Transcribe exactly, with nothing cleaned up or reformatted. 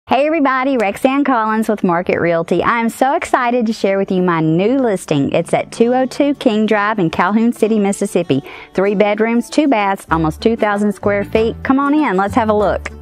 Hey everybody, Rexanne Collins with Market Realty. I am so excited to share with you my new listing. It's at two oh two King Drive in Calhoun City, Mississippi. Three bedrooms, two baths, almost two thousand square feet. Come on in, let's have a look.